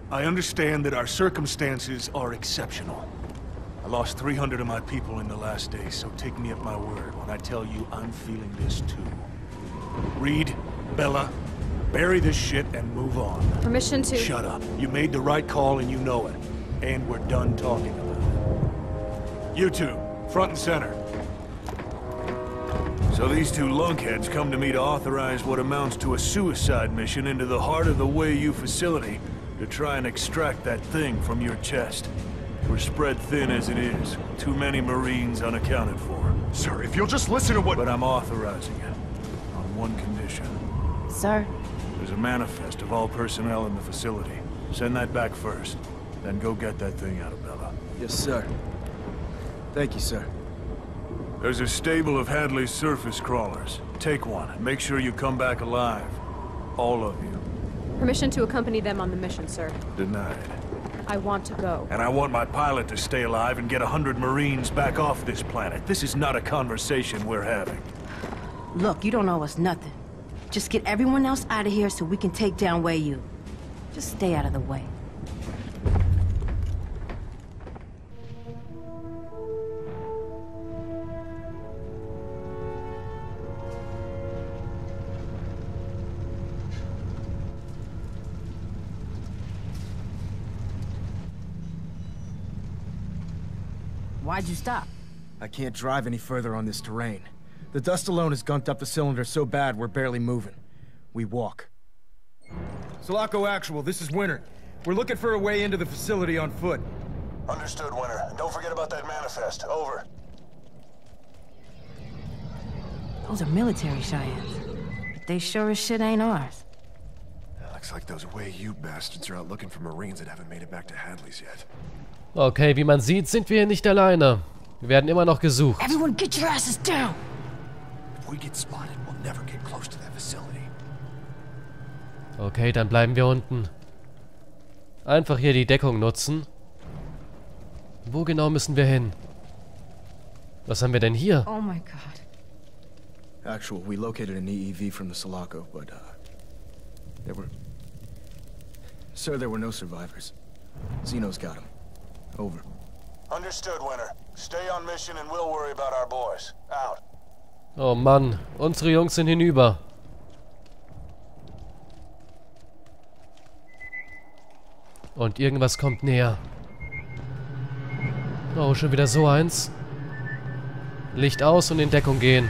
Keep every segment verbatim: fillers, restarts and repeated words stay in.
I understand that our circumstances are exceptional. I lost three hundred of my people in the last days, so take me at my word when I tell you I'm feeling this too. Reed, Bella, bury this shit and move on. Permission to... Shut up. You made the right call and you know it. And we're done talking about it. You two, front and center. So these two lunkheads come to me to authorize what amounts to a suicide mission into the heart of the Wei-Yu facility to try and extract that thing from your chest. We're spread thin as it is. Too many Marines unaccounted for. Sir, if you'll just listen to what- But I'm authorizing it. On one condition. Sir? There's a manifest of all personnel in the facility. Send that back first. Then go get that thing out of Bella. Yes, sir. Thank you, sir. There's a stable of Hadley's surface crawlers. Take one and make sure you come back alive. All of you. Permission to accompany them on the mission, sir. Denied. I want to go. And I want my pilot to stay alive and get a hundred Marines back off this planet. This is not a conversation we're having. Look, you don't owe us nothing. Just get everyone else out of here so we can take down Wei-Yu. Just stay out of the way. Why'd you stop? I can't drive any further on this terrain. The dust alone has gunked up the cylinder so bad we're barely moving. We walk. Sulaco Actual, this is Winter. We're looking for a way into the facility on foot. Understood, Winter. And don't forget about that manifest. Over. Those are military Cheyennes. They sure as shit ain't ours. Looks like those Wei-Yu bastards are out looking for Marines that haven't made it back to Hadley's yet. Okay, wie man sieht, sind wir hier nicht alleine. Wir werden immer noch gesucht. Everyone get your asses down! If we get spotted, we'll never get close to that facility. Okay, dann bleiben wir unten. Einfach hier die Deckung nutzen. Wo genau müssen wir hin? Was haben wir denn hier? Oh my god. Actual, we located an E E V from the Sulaco, but, uh... there were... Sir, there were no survivors. Xeno's got him. Over. Understood, Winter. Stay on mission and we'll worry about our boys. Out. Oh Mann, unsere Jungs sind hinüber. Und irgendwas kommt näher. Oh, schon wieder so eins. Licht aus und in Deckung gehen.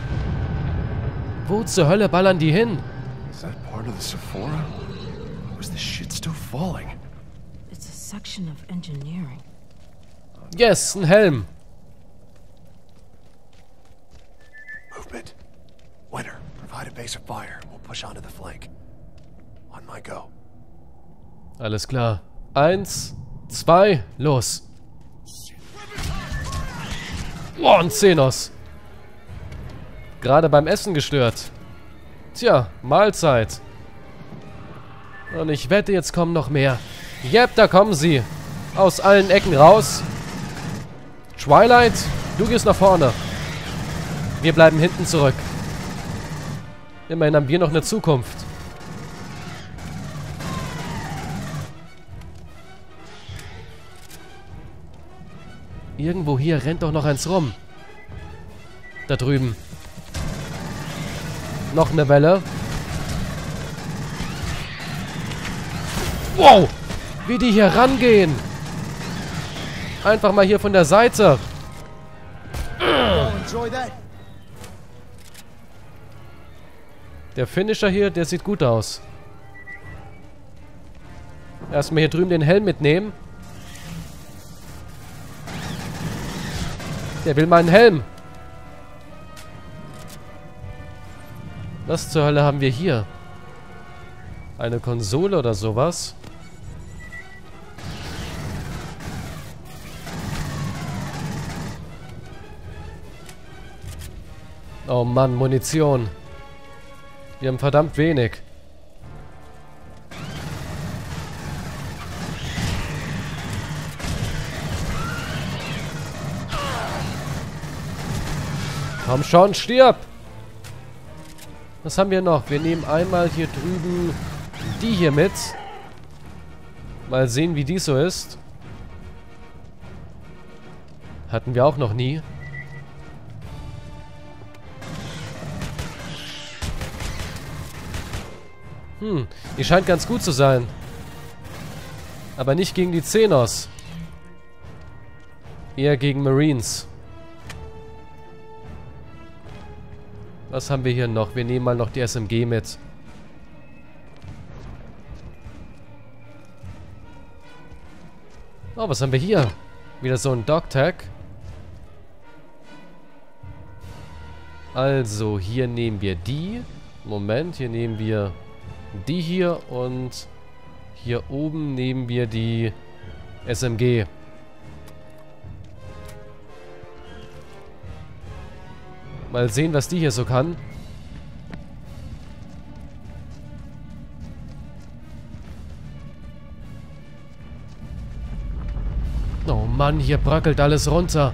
Wo zur Hölle ballern die hin? Is that part of the Sephora? Or is this shit still falling? It's a section of engineering. Yes, ein Helm. Movement. Winter, provide a base of fire and we'll push onto the flank. On my go. Alles klar. Eins, zwei, los. Oh, ein Xenos. Gerade beim Essen gestört. Tja, Mahlzeit. Und ich wette, jetzt kommen noch mehr. Jep, da kommen sie. Aus allen Ecken raus. Twilight, du gehst nach vorne. Wir bleiben hinten zurück. Immerhin haben wir noch eine Zukunft. Irgendwo hier rennt doch noch eins rum. Da drüben. Noch eine Welle. Wow! Wie die hier rangehen. Einfach mal hier von der Seite. Der Finisher hier, der sieht gut aus. Erstmal hier drüben den Helm mitnehmen. Der will meinen Helm. Was zur Hölle haben wir hier? Eine Konsole oder sowas? Oh Mann, Munition. Wir haben verdammt wenig. Komm schon, stirb! Was haben wir noch? Wir nehmen einmal hier drüben die hier mit. Mal sehen, wie die so ist. Hatten wir auch noch nie. Hm, die scheint ganz gut zu sein. Aber nicht gegen die Xenos. Eher gegen Marines. Was haben wir hier noch? Wir nehmen mal noch die S M G mit. Oh, was haben wir hier? Wieder so ein Dogtag. Also, hier nehmen wir die. Moment, hier nehmen wir die hier. Und hier oben nehmen wir die S M G. Mal sehen, was die hier so kann. Oh Mann, hier bröckelt alles runter.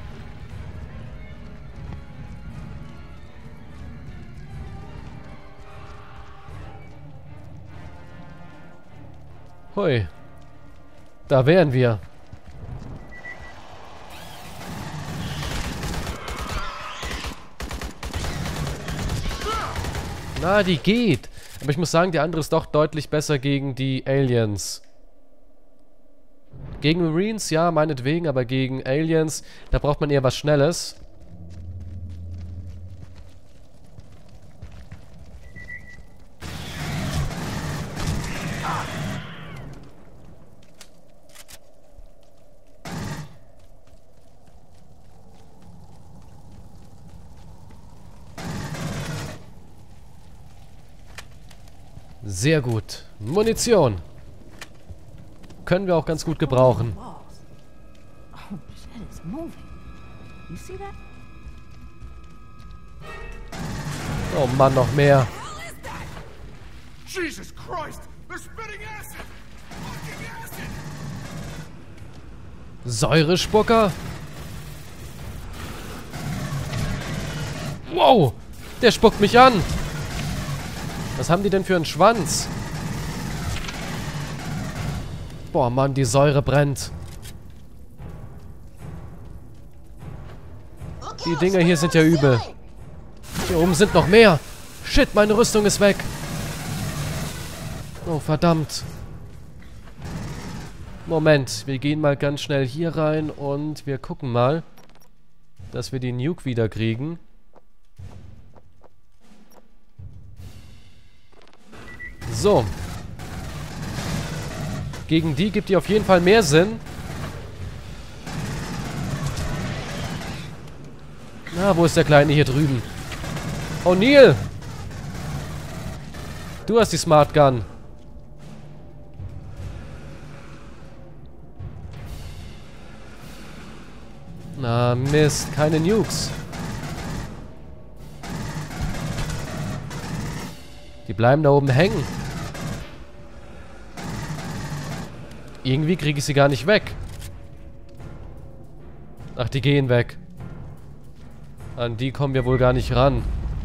Hui. Da wären wir. Na, die geht. Aber ich muss sagen, die andere ist doch deutlich besser gegen die Aliens. Gegen Marines, ja, meinetwegen, aber gegen Aliens, da braucht man eher was Schnelles. Sehr gut. Munition. Können wir auch ganz gut gebrauchen. Oh Mann, noch mehr. Jesus Christ! They're spitting acid! Fucking acid! Säurespucker? Wow! Der spuckt mich an! Was haben die denn für einen Schwanz? Boah, Mann, die Säure brennt. Die Dinger hier sind ja übel. Hier oben sind noch mehr. Shit, meine Rüstung ist weg. Oh, verdammt. Moment, wir gehen mal ganz schnell hier rein und wir gucken mal, dass wir die Nuke wieder kriegen. So. Gegen die gibt die auf jeden Fall mehr Sinn. Na, wo ist der Kleine hier drüben? O'Neill! Du hast die Smart Gun. Na, Mist. Keine Nukes. Die bleiben da oben hängen. Irgendwie kriege ich sie gar nicht weg. Ach, die gehen weg. An die kommen wir wohl gar nicht ran.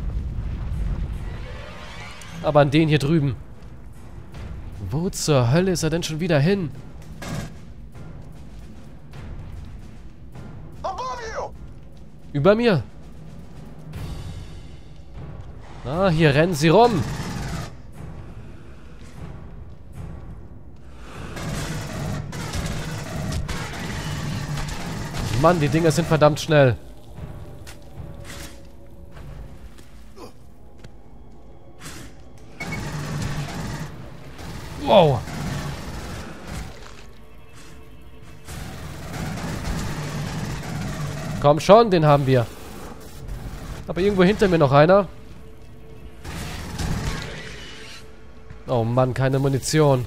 Aber an den hier drüben. Wo zur Hölle ist er denn schon wieder hin? Über mir. Ah, hier rennen sie rum. Mann, die Dinger sind verdammt schnell. Wow. Komm schon, den haben wir. Aber irgendwo hinter mir noch einer. Oh Mann, keine Munition.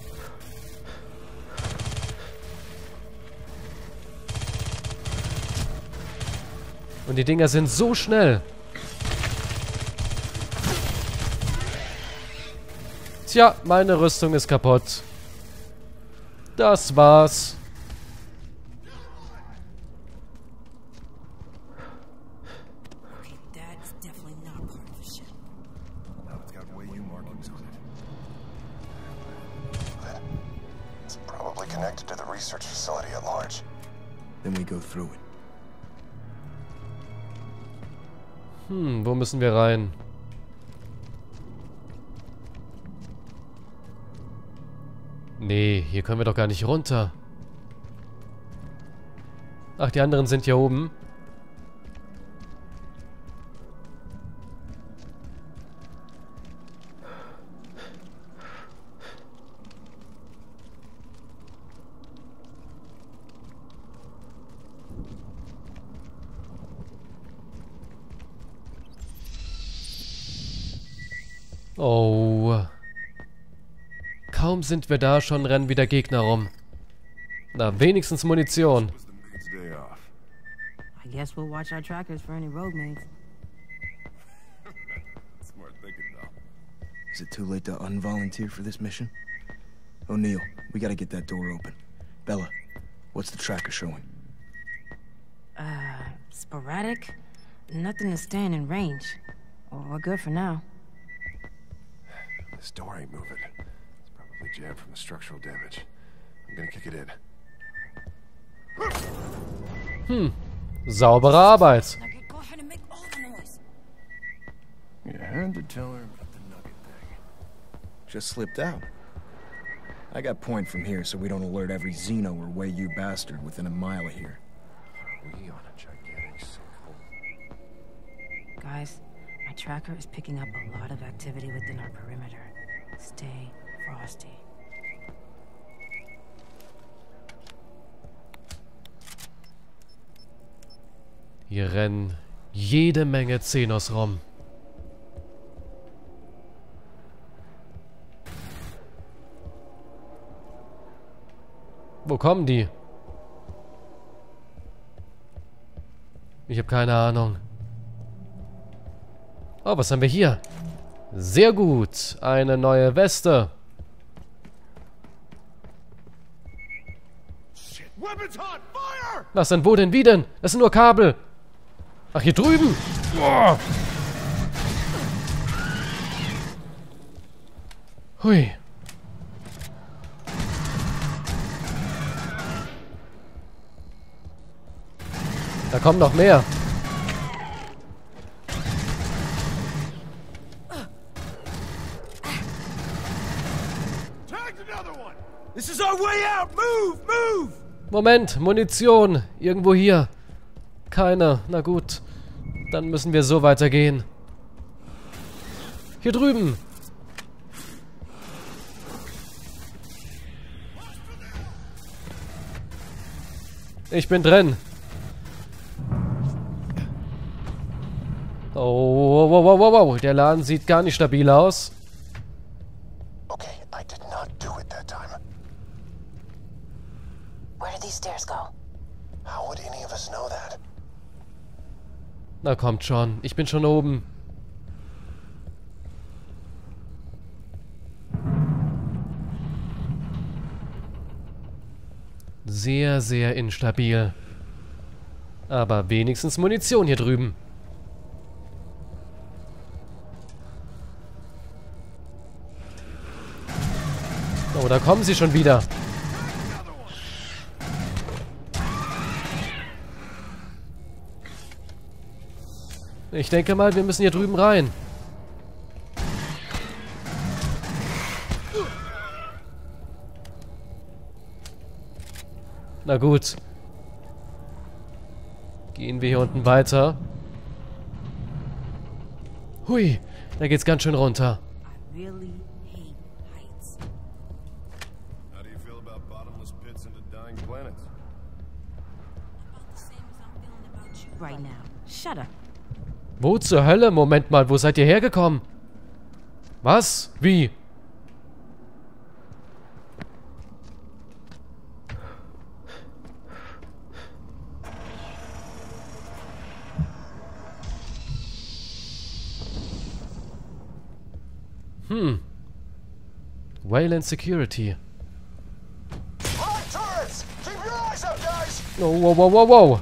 Und die Dinger sind so schnell. Tja, meine Rüstung ist kaputt. Das war's. connected to the research facility at large. Then we go through it. Hm, wo müssen wir rein? Nee, hier können wir doch gar nicht runter. Ach, die anderen sind hier oben. Oh. Kaum sind wir da, schon rennen wieder Gegner rum. Na, wenigstens Munition. I guess we'll watch our trackers for any rogue mates. Smart thinking, though. Is it too late to unvolunteer for this mission? O'Neill, we gotta get that door open. Bella, what's the tracker showing? Uh, sporadic? Nothing to stand in range. Well, we're good for now. This door ain't moving. It's probably jammed from the structural damage. I'm gonna kick it in. Hm. Saubere Arbeit. You had to tell her about the nugget thing. Just slipped out. I got point from here so we don't alert every Xeno or Wei-Yu bastard within a mile of here. Are we on a gigantic sinkhole? Guys, my tracker is picking up a lot of activity within our perimeter. Stay frosty. Hier rennen jede Menge Xenos rum. Wo kommen die? Ich habe keine Ahnung. Oh, was haben wir hier? Sehr gut. Eine neue Weste. Was denn? Wo denn? Wie denn? Das sind nur Kabel. Ach, hier drüben. Oh. Hui. Da kommen noch mehr. This is our way out! Move! Move! Moment, Munition. Irgendwo hier. Keine. Na gut. Dann müssen wir so weitergehen. Hier drüben. Ich bin drin. Oh, wow, wow, wow, wow. Der Laden sieht gar nicht stabil aus. Okay, I did not do it that time. Where did these stairs go? How would any of us know that? Na kommt schon. Ich bin schon oben. Sehr, sehr instabil. Aber wenigstens Munition hier drüben. Oh, da kommen sie schon wieder. Ich denke mal, wir müssen hier drüben rein. Na gut. Gehen wir hier unten weiter. Hui, da geht's ganz schön runter. I really hate heights. How do you feel about bottomless pits into dying planets? About the same as I'm feeling about you right now. Shut up. Wo zur Hölle? Moment mal, wo seid ihr hergekommen? Was? Wie? Hm. Wayland Security. Alright, turrets! Keep your eyes up, guys! Oh, wow, wow, wow, wow.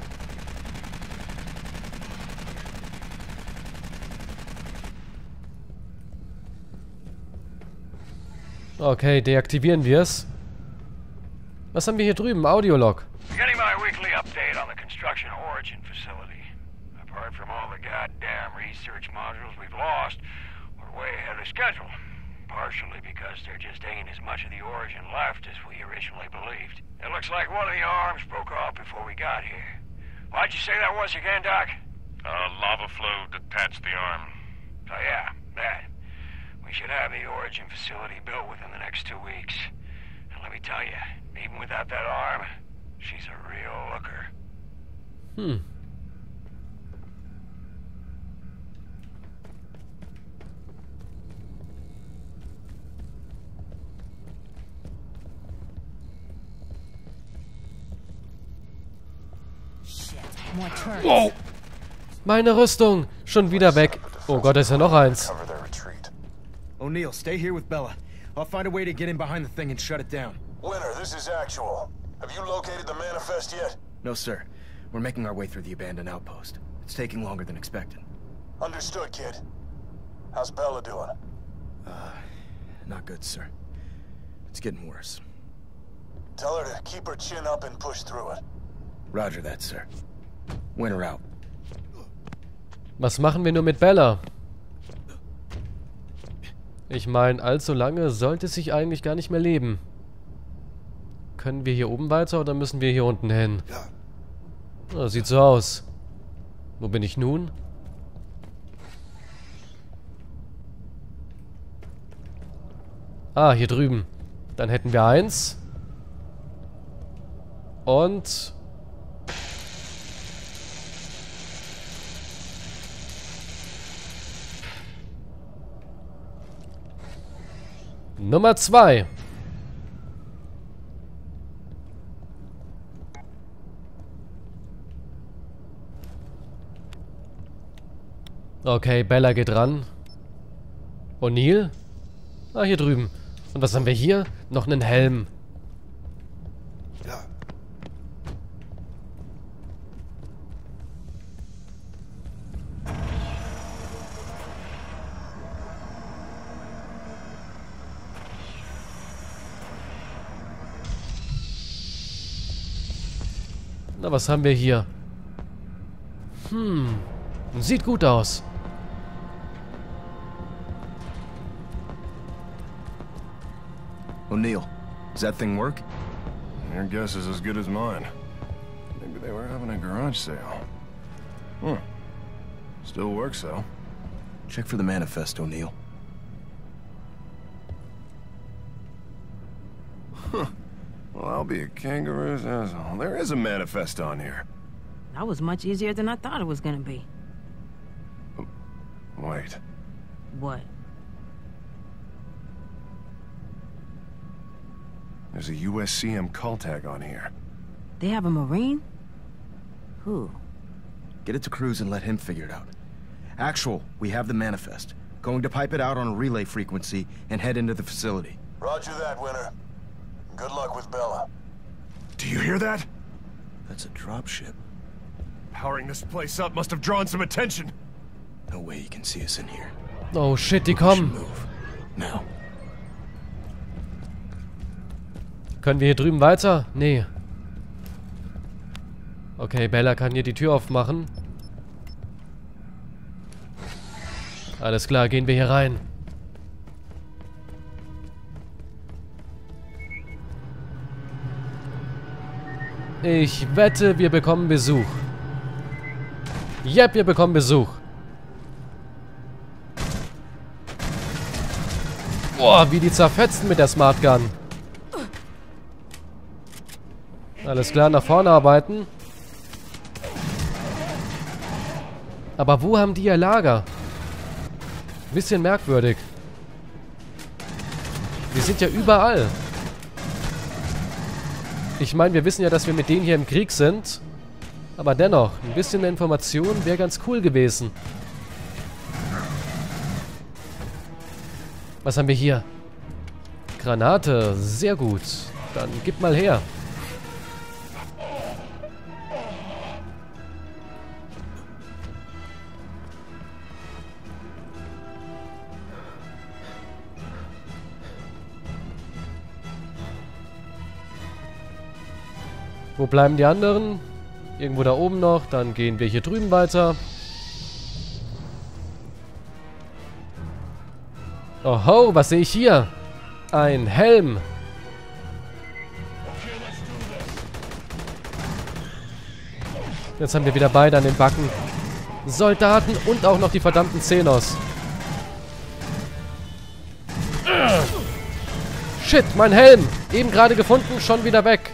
Okay, deaktivieren wir es. Was haben wir hier drüben? Audiolog. Getting my weekly update on the construction origin facility. Apart from all the goddamn research modules we've lost, we're way ahead of schedule. Partially because there just ain't as much of the origin left as we originally believed. It looks like one of the arms broke off before we got here. Why'd you say that was again, Doc? Uh, lava flow detached the arm. Oh yeah, that. We should have the origin facility built within the next two weeks. And let me tell you, even without that arm, she's a real looker. Hm. Wow. Meine Rüstung. Schon wieder weg. Oh Gott, da ist ja noch eins. O'Neill, stay here with Bella. I'll find a way to get in behind the thing and shut it down. Winter, this is Actual. Have you located the manifest yet? No, sir. We're making our way through the abandoned outpost. It's taking longer than expected. Understood, kid. How's Bella doing? Uh, not good, sir. It's getting worse. Tell her to keep her chin up and push through it. Roger that, sir. Winter out. Was machen wir nur mit Bella? Ich meine, allzu lange sollte sich eigentlich gar nicht mehr leben. Können wir hier oben weiter oder müssen wir hier unten hin? Oh, sieht so aus. Wo bin ich nun? Ah, hier drüben. Dann hätten wir eins. Und... Nummer zwei. Okay, Bella geht ran. O'Neill? Ah, hier drüben. Und was haben wir hier? Noch einen Helm. Na, was haben wir hier? Hm, sieht gut aus. O'Neill, does that thing work? Your guess is as good as mine. Maybe they were having a garage sale. Hmm. Still works, though. Check for the manifest, O'Neill. Huh. Well, I'll be a kangaroo's asshole. There is a manifest on here. That was much easier than I thought it was gonna be. Wait. What? There's a U S C M call tag on here. They have a Marine? Who? Get it to Cruz and let him figure it out. Actual, we have the manifest. Going to pipe it out on a relay frequency and head into the facility. Roger that, Winter. Good luck with Bella. Do you hear that? That's a dropship. Powering this place up must have drawn some attention. No way he can see us in here. Oh shit, die kommen. Move. Now. Können wir hier drüben weiter? Nee. Okay, Bella kann hier die Tür aufmachen. Alles klar, gehen wir hier rein. Ich wette, wir bekommen Besuch. Yep, wir bekommen Besuch. Boah, wie die zerfetzen mit der Smart Gun. Alles klar, nach vorne arbeiten. Aber wo haben die ihr Lager? Bisschen merkwürdig. Die sind ja überall. Ich meine, wir wissen ja, dass wir mit denen hier im Krieg sind. Aber dennoch, ein bisschen mehr Information wäre ganz cool gewesen. Was haben wir hier? Granate, sehr gut. Dann gib mal her. Wo bleiben die anderen? Irgendwo da oben noch. Dann gehen wir hier drüben weiter. Oho, was sehe ich hier? Ein Helm. Jetzt haben wir wieder beide an den Backen. Soldaten und auch noch die verdammten Xenos. Shit, mein Helm. Eben gerade gefunden, schon wieder weg.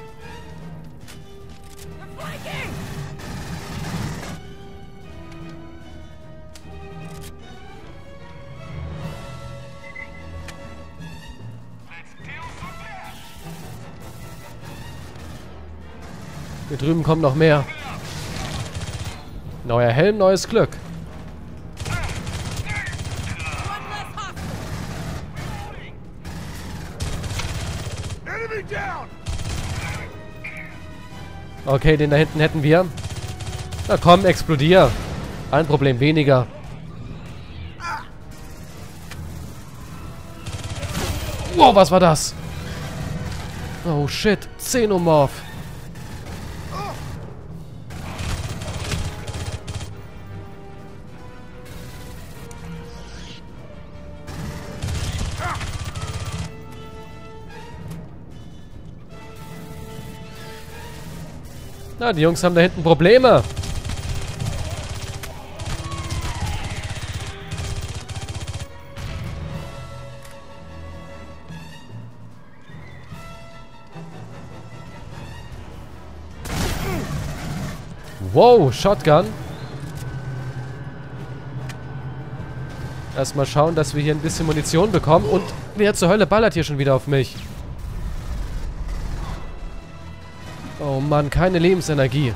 Hier drüben kommt noch mehr. Neuer Helm, neues Glück. Okay, den da hinten hätten wir. Na komm, explodier. Ein Problem weniger. Wow, was war das? Oh shit, Xenomorph. Na, die Jungs haben da hinten Probleme. Wow, Shotgun. Erstmal schauen, dass wir hier ein bisschen Munition bekommen. Und wer zur Hölle ballert hier schon wieder auf mich? Oh Mann, keine Lebensenergie.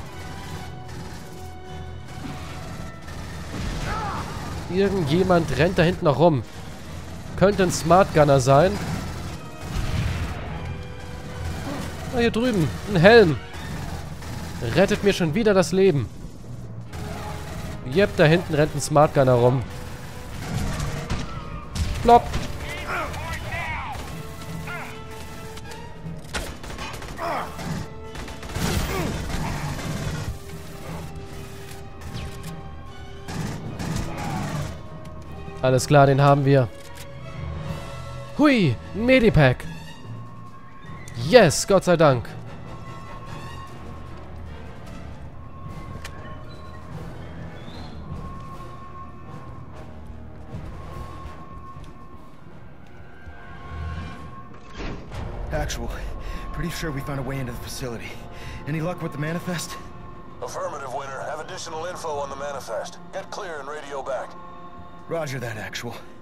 Irgendjemand rennt da hinten noch rum. Könnte ein Smart Gunner sein. Ah, hier drüben. Ein Helm. Rettet mir schon wieder das Leben. Jep, da hinten rennt ein Smart Gunner rum. Plopp. Alles klar, den haben wir. Hui, ein Medipack. Yes, Gott sei Dank. Actual, pretty sure we found a way into the facility. Any luck with the manifest? Affirmative, Winter. Have additional info on the manifest. Get clear and radio back. Roger that, Actual.